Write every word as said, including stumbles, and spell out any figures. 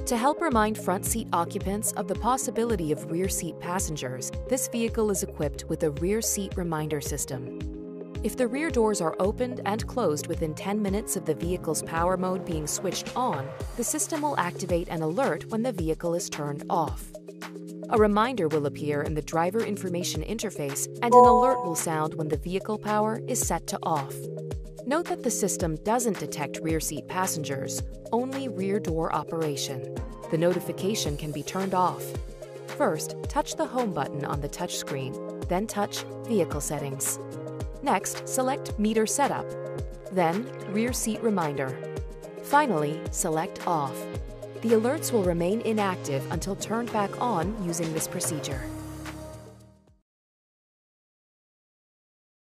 To help remind front seat occupants of the possibility of rear seat passengers, this vehicle is equipped with a rear seat reminder system. If the rear doors are opened and closed within ten minutes of the vehicle's power mode being switched on, the system will activate an alert when the vehicle is turned off. A reminder will appear in the driver information interface, and an alert will sound when the vehicle power is set to off. Note that the system doesn't detect rear seat passengers, only rear door operation. The notification can be turned off. First, touch the Home button on the touchscreen, then touch Vehicle Settings. Next, select Meter Setup, then Rear Seat Reminder. Finally, select Off. The alerts will remain inactive until turned back on using this procedure.